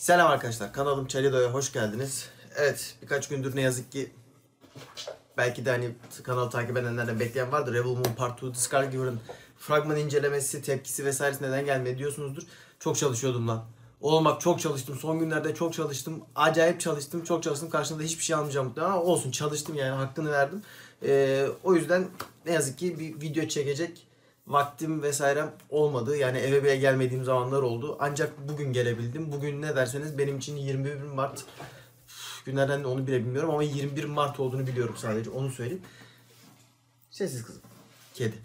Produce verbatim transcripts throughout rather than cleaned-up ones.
Selam arkadaşlar, kanalım Çalido'ya hoş geldiniz. Evet, birkaç gündür ne yazık ki belki de hani kanalı takip edenlerden bekleyen vardır. Rebel Moon Part iki, Scargiver'ın fragman incelemesi, tepkisi vesairesi neden gelmedi diyorsunuzdur. Çok çalışıyordum lan. Olmak çok çalıştım. Son günlerde çok çalıştım. Acayip çalıştım. Çok çalıştım. Karşında hiçbir şey almayacağım muhtemelen ama olsun, çalıştım yani, hakkını verdim. Ee, o yüzden ne yazık ki bir video çekecek vaktim vesairem olmadı. Yani eve bile gelmediğim zamanlar oldu. Ancak bugün gelebildim. Bugün ne derseniz benim için yirmi bir Mart. Günlerden de onu bile bilmiyorum ama yirmi bir Mart olduğunu biliyorum sadece. Onu söyleyeyim. Sessiz kızım. Kedi.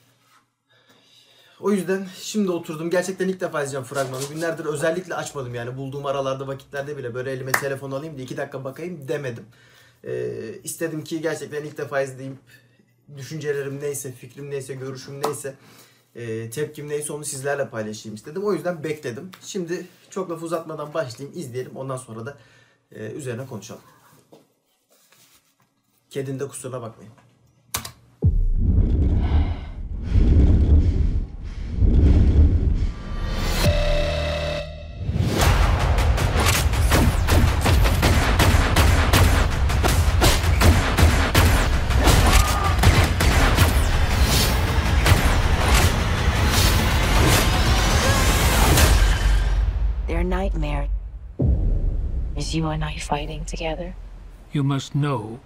O yüzden şimdi oturdum. Gerçekten ilk defa izleyeceğim fragmanı. Günlerdir özellikle açmadım yani. Bulduğum aralarda, vakitlerde bile böyle elime telefon alayım da iki dakika bakayım demedim. Ee, istedim ki gerçekten ilk defa izleyeyim. Düşüncelerim neyse, fikrim neyse, görüşüm neyse, e, tepkim neyse onu sizlerle paylaşayım istedim. O yüzden bekledim. Şimdi çok laf uzatmadan başlayayım, izleyelim. Ondan sonra da e, üzerine konuşalım. Kedinin de kusuruna bakmayın. Their nightmare is you and I fighting together. You must know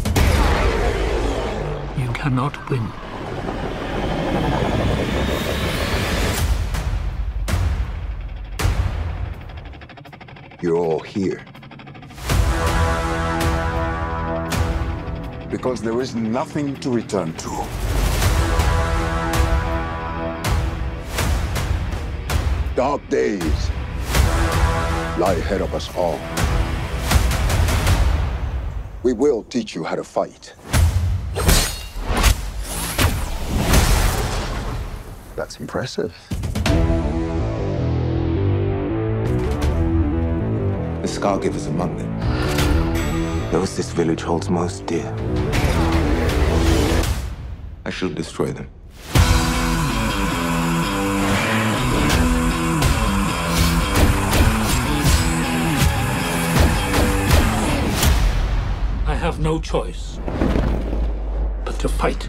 you cannot win. You're all here because there is nothing to return to. Dark days lie ahead of us all. We will teach you how to fight. That's impressive. The Scargivers among them. Those this village holds most dear. I shall destroy them. I have no choice but to fight.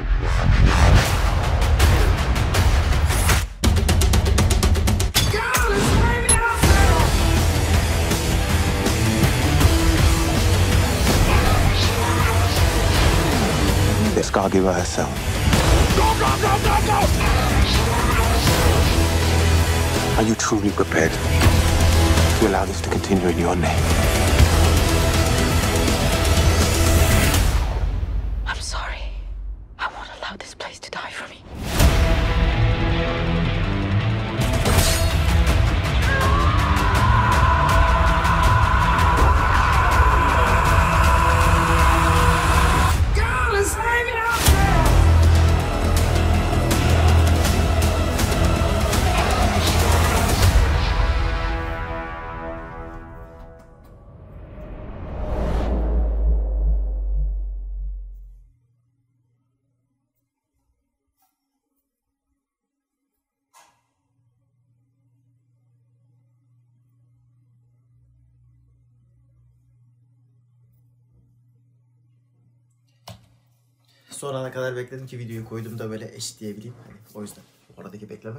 The Scargiver herself. Go, go, go, go, go! Are you truly prepared to allow this to continue in your name? I'm sorry. I won't allow this place to die for me. Sonra ne kadar bekledim ki videoyu koydum da böyle eşitleyebileyim. Hani o yüzden oradaki bekleme.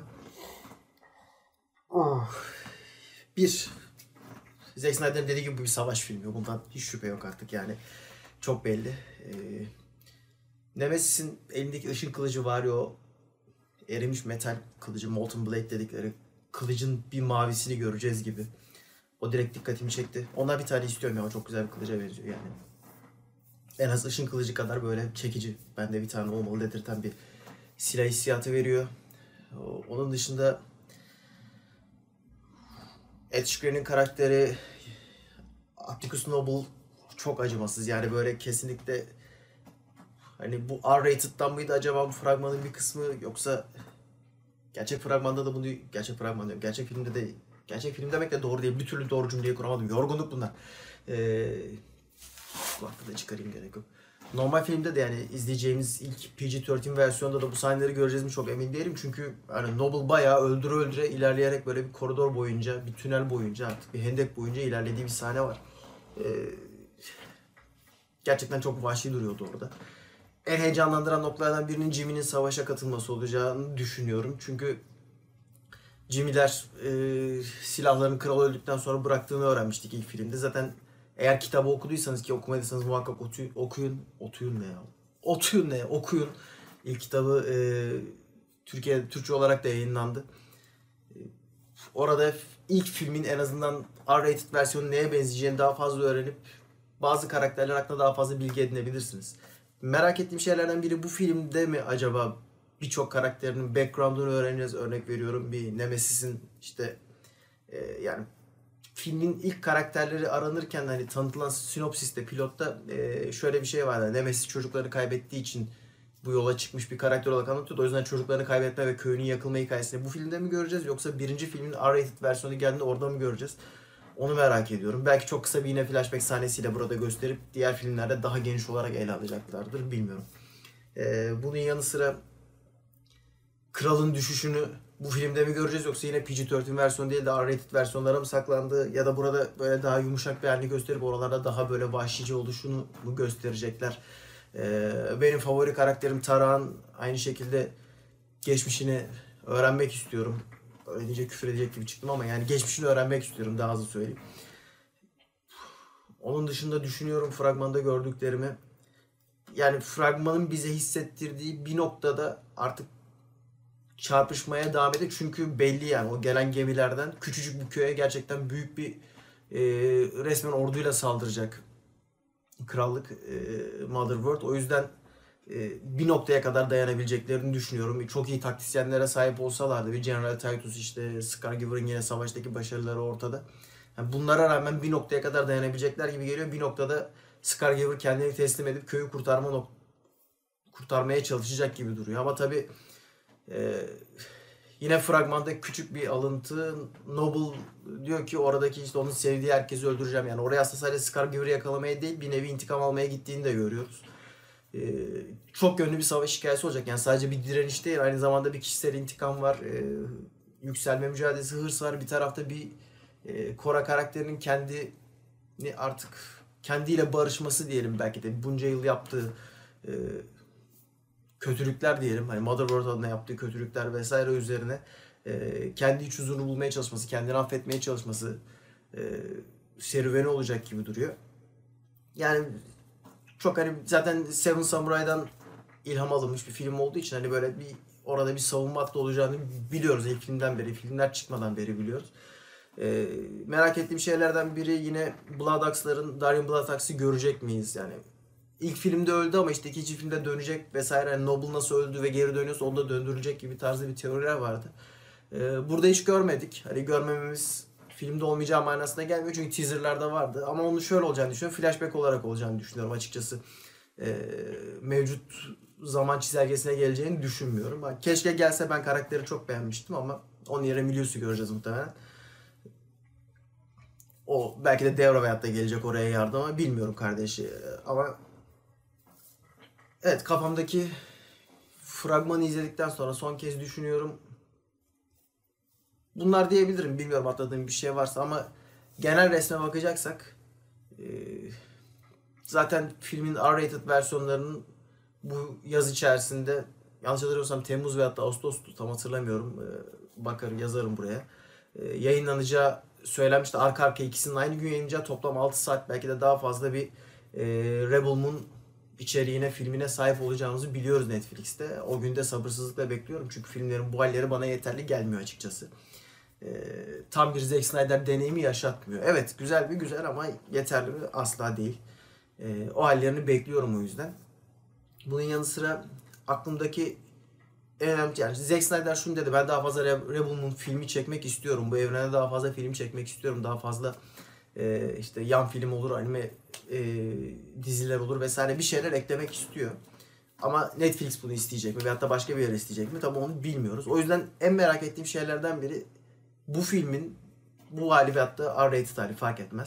Oh. Bir, Zack Snyder'ın dediği gibi bu bir savaş filmi. Bundan hiç şüphe yok artık yani. Çok belli. Ee, Nemesis'in elindeki ışın kılıcı var ya, o erimiş metal kılıcı, Molten Blade dedikleri kılıcın bir mavisini göreceğiz gibi. O direkt dikkatimi çekti. Ona bir tane istiyorum ya, o çok güzel bir kılıca benziyor yani. En az ışın kılıcı kadar böyle çekici. Bende bir tane olmalı dedirten bir silah hissiyatı veriyor. Onun dışında Ed Skrein'in karakteri Atticus Noble çok acımasız. Yani böyle kesinlikle hani bu R-rated'dan mıydı acaba bu fragmanın bir kısmı, yoksa gerçek fragmanda da bunu, gerçek fragman diyorum, gerçek filmde de, gerçek film demek de doğru değil. Bir türlü doğru cümleyi kuramadım. Yorgunluk bunlar. Eee Bu hakkında çıkarayım, gerek yok. normal filmde de yani izleyeceğimiz ilk P G on üç versiyonda da bu sahneleri göreceğiz mi çok emin değilim. Çünkü hani Noble bayağı öldüre öldüre ilerleyerek böyle bir koridor boyunca, bir tünel boyunca, artık bir hendek boyunca ilerlediği bir sahne var. Ee, gerçekten çok vahşi duruyordu orada. En heyecanlandıran noktalardan birinin Jimmy'nin savaşa katılması olacağını düşünüyorum. Çünkü Jimmy'ler e, silahlarını kral öldükten sonra bıraktığını öğrenmiştik ilk filmde. Zaten eğer kitabı okuduysanız, ki okumadıysanız muhakkak otu- okuyun. Otuyun ne ya? Otuyun ne? Okuyun. İlk kitabı e, Türkiye Türkçe olarak da yayınlandı. E, orada ilk filmin en azından R-rated versiyonu neye benzeyeceğini daha fazla öğrenip bazı karakterler hakkında daha fazla bilgi edinebilirsiniz. Merak ettiğim şeylerden biri, bu filmde mi acaba birçok karakterinin background'unu öğreneceğiz. Örnek veriyorum, bir Nemesis'in işte e, yani filmin ilk karakterleri aranırken hani tanıtılan sinopsiste, pilotta e, şöyle bir şey vardı. Nemesis çocuklarını kaybettiği için bu yola çıkmış bir karakter olarak anlatıyordu. O yüzden çocuklarını kaybetme ve köyünün yakılma hikayesini bu filmde mi göreceğiz, yoksa birinci filmin R-rated versiyonu geldiğinde orada mı göreceğiz? Onu merak ediyorum. Belki çok kısa bir yine flashback sahnesiyle burada gösterip diğer filmlerde daha geniş olarak ele alacaklardır. Bilmiyorum. Ee, bunun yanı sıra Kral'ın düşüşünü bu filmde mi göreceğiz, yoksa yine P G on üç versiyonu değil de R-rated versiyonlara mı saklandı, ya da burada böyle daha yumuşak bir halini gösterip oralarda daha böyle vahşice oluşunu mu gösterecekler? Ee, benim favori karakterim Tarak'ın aynı şekilde geçmişini öğrenmek istiyorum. Öyle deyince küfür edecek gibi çıktım ama yani geçmişini öğrenmek istiyorum, daha hızlı söyleyeyim. Onun dışında düşünüyorum fragmanda gördüklerimi. Yani fragmanın bize hissettirdiği bir noktada artık çarpışmaya devam edecek. Çünkü belli yani o gelen gemilerden küçücük bir köye gerçekten büyük bir e, resmen orduyla saldıracak krallık, e, Mother World. O yüzden e, bir noktaya kadar dayanabileceklerini düşünüyorum. Çok iyi taktisyenlere sahip olsalardı, bir General Titus, işte Scargiver'ın yine savaştaki başarıları ortada. Yani bunlara rağmen bir noktaya kadar dayanabilecekler gibi geliyor. Bir noktada Scargiver kendini teslim edip köyü kurtarma nok- kurtarmaya çalışacak gibi duruyor. Ama tabii Ee, yine fragmanda küçük bir alıntı. Noble diyor ki oradaki işte onun sevdiği herkesi öldüreceğim. Yani oraya aslında sadece Scargiver'ı yakalamaya değil, bir nevi intikam almaya gittiğini de görüyoruz. Ee, çok yönlü bir savaş hikayesi olacak. Yani sadece bir direniş değil, aynı zamanda bir kişisel intikam var. Ee, yükselme mücadelesi, hırs var. Bir tarafta bir e, Cora karakterinin kendini artık kendiyle barışması diyelim, belki de bunca yıl yaptığı e, kötülükler diyelim, hani Mother World adına yaptığı kötülükler vesaire üzerine e, kendi iç huzurunu bulmaya çalışması, kendini affetmeye çalışması e, serüveni olacak gibi duruyor. Yani çok hani zaten Seven Samurai'dan ilham alınmış bir film olduğu için hani böyle bir orada bir savunma hattı olacağını biliyoruz ilk filmden beri, filmler çıkmadan beri biliyoruz. E, merak ettiğim şeylerden biri yine Blood Axe'ların Darien Blood Axe'ı görecek miyiz yani? İlk filmde öldü ama işte ikinci filmde dönecek vesaire. Yani Noble nasıl öldü ve geri dönüyorsa onu da döndürülecek gibi tarzda bir teoriler vardı. Ee, burada hiç görmedik. Hani görmememiz filmde olmayacağı manasına gelmiyor çünkü teaserlarda vardı. Ama onun şöyle olacağını düşünüyorum. Flashback olarak olacağını düşünüyorum açıkçası. Ee, mevcut zaman çizelgesine geleceğini düşünmüyorum. Keşke gelse, ben karakteri çok beğenmiştim ama onun yerine Milius'u göreceğiz muhtemelen. O belki de devre hayatta gelecek oraya yardıma, bilmiyorum kardeşi. Ama evet, kafamdaki fragmanı izledikten sonra son kez düşünüyorum. Bunlar diyebilirim. Bilmiyorum atladığım bir şey varsa ama genel resme bakacaksak e, zaten filmin R-rated versiyonlarının bu yaz içerisinde, yanlış hatırlamıyorsam Temmuz ve hatta Ağustos'tu, tam hatırlamıyorum. E, bakar yazarım buraya. E, yayınlanacağı söylenmişti. Arka arka ikisinin aynı gün yayınlanacağı, toplam altı saat belki de daha fazla bir e, Rebel Moon içeriğine, filmine sahip olacağımızı biliyoruz Netflix'te. O günde sabırsızlıkla bekliyorum. Çünkü filmlerin bu halleri bana yeterli gelmiyor açıkçası. Ee, tam bir Zack Snyder deneyimi yaşatmıyor. Evet, güzel bir güzel ama yeterli mi? Asla değil. Ee, o hallerini bekliyorum o yüzden. Bunun yanı sıra aklımdaki en önemli, yani Zack Snyder şunu dedi: ben daha fazla Rebel Moon filmi çekmek istiyorum. Bu evrene daha fazla film çekmek istiyorum. Daha fazla e, işte yan film olur, anime e, diziler olur vesaire, bir şeyler eklemek istiyor. Ama Netflix bunu isteyecek mi veyahut da başka bir yer isteyecek mi? Tabii onu bilmiyoruz. O yüzden en merak ettiğim şeylerden biri bu filmin bu hali veyahut da R-rated hali, fark etmez.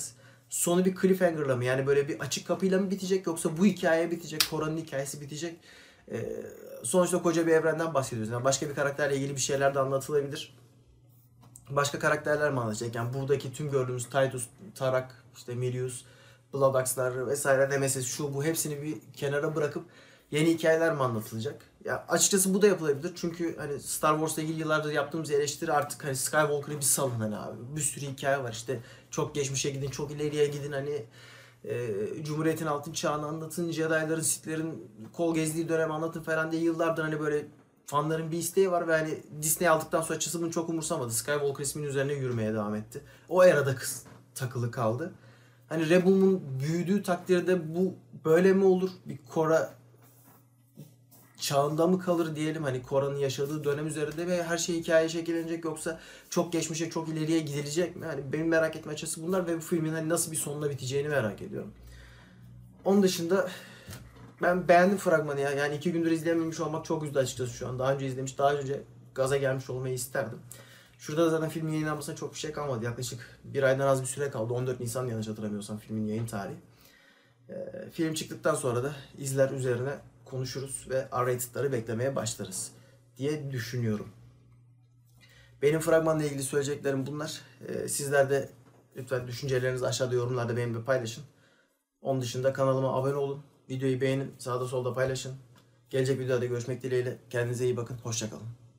sonu bir cliffhanger'la mı? Yani böyle bir açık kapıyla mı bitecek yoksa bu hikaye bitecek, Kora'nın hikayesi bitecek? Ee, sonuçta koca bir evrenden bahsediyoruz. Yani başka bir karakterle ilgili bir şeyler de anlatılabilir. Başka karakterler mi anlatacak? Yani buradaki tüm gördüğümüz Titus, Tarak, işte Milius, Bloodaxe'lar vesaire, Nemesis, şu bu hepsini bir kenara bırakıp yeni hikayeler mi anlatılacak? Ya açıkçası bu da yapılabilir. Çünkü hani Star Wars'la ilgili yıllardır yaptığımız eleştiri artık hani Skywalker'ı bir salın hani abi. Bir sürü hikaye var işte. Çok geçmişe gidin, çok ileriye gidin hani. E, Cumhuriyet'in altın çağını anlatın, Jedi'ların, Sith'lerin kol gezdiği dönemi anlatın falan diye yıllardır hani böyle fanların bir isteği var ve hani Disney aldıktan sonra açıkçası bunu çok umursamadı. Skywalker isminin üzerine yürümeye devam etti. O arada kız takılı kaldı. Hani Rebel Moon büyüdüğü takdirde bu böyle mi olur? Bir Korra çağında mı kalır diyelim, hani Kora'nın yaşadığı dönem üzerinde ve her şey hikaye şekillenecek yoksa çok geçmişe, çok ileriye gidilecek mi? Hani benim merak etme açısı bunlar ve bu filmin hani nasıl bir sonla biteceğini merak ediyorum. Onun dışında ben beğendim fragmanı ya. Yani iki gündür izleyememiş olmak çok üzdü açıkçası şu an. Daha önce izlemiş, daha önce gaza gelmiş olmayı isterdim. Şurada da zaten filmin yayınlanmasına çok bir şey kalmadı. Yaklaşık bir aydan az bir süre kaldı. on dört Nisan yanlış hatırlamıyorsam filmin yayın tarihi. Ee, film çıktıktan sonra da izler üzerine konuşuruz ve R rated'ları beklemeye başlarız diye düşünüyorum. Benim fragmanla ilgili söyleyeceklerim bunlar. Ee, sizler de lütfen düşüncelerinizi aşağıda yorumlarda benimle paylaşın. Onun dışında kanalıma abone olun. Videoyu beğenin, sağda solda paylaşın. Gelecek videoda görüşmek dileğiyle. Kendinize iyi bakın. Hoşça kalın.